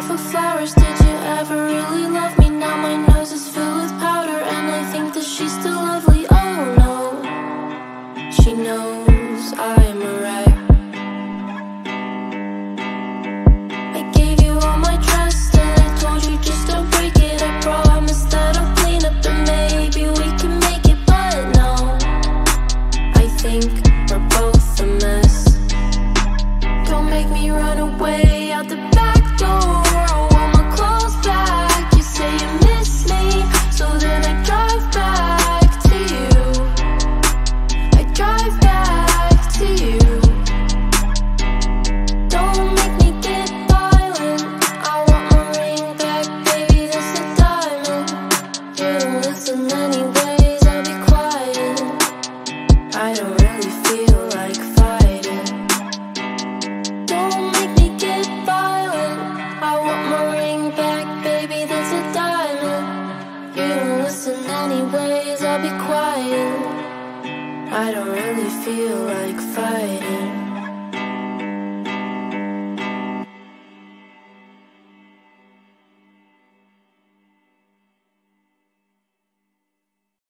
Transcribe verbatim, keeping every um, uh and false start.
for flowers. Did you ever really love me? Now my nose is filled with powder, and I think that she's still lovely. Oh no, she knows I'm a wreck. I gave you all my trust, and I told you just don't break it. I promise that I'll clean up, and maybe we can make it. But no, I think we're both a mess. Don't make me run away out the back door. I want my clothes back. You say you miss me, so then I drive back to you. I drive back to you. Don't make me get violent. I want my ring back, baby, that's a diamond. You don't listen anyways, I'll be quiet. I don't really feel like fighting. Don't make me get violent. I want my ring back, baby, that's a diamond. You don't listen anyways, I'll be quiet. I don't really feel like fighting.